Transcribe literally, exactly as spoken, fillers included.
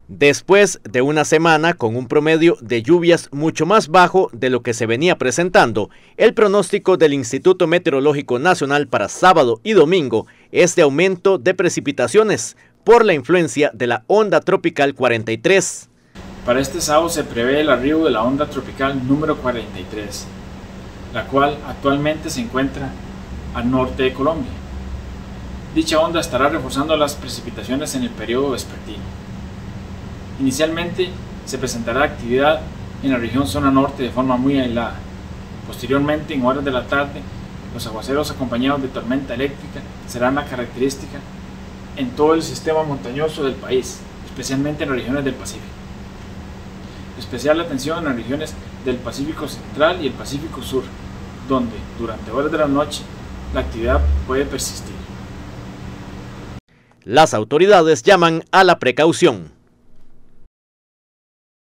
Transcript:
Después de una semana con un promedio de lluvias mucho más bajo de lo que se venía presentando, el pronóstico del Instituto Meteorológico Nacional para sábado y domingo es de aumento de precipitaciones por la influencia de la onda tropical cuarenta y tres. Para este sábado se prevé el arribo de la onda tropical número cuarenta y tres, la cual actualmente se encuentra al norte de Colombia. Dicha onda estará reforzando las precipitaciones en el periodo vespertino. Inicialmente se presentará actividad en la región zona norte de forma muy aislada. Posteriormente, en horas de la tarde, los aguaceros acompañados de tormenta eléctrica serán la característica en todo el sistema montañoso del país, especialmente en las regiones del Pacífico. Especial atención en las regiones del Pacífico Central y el Pacífico Sur, donde durante horas de la noche la actividad puede persistir. Las autoridades llaman a la precaución.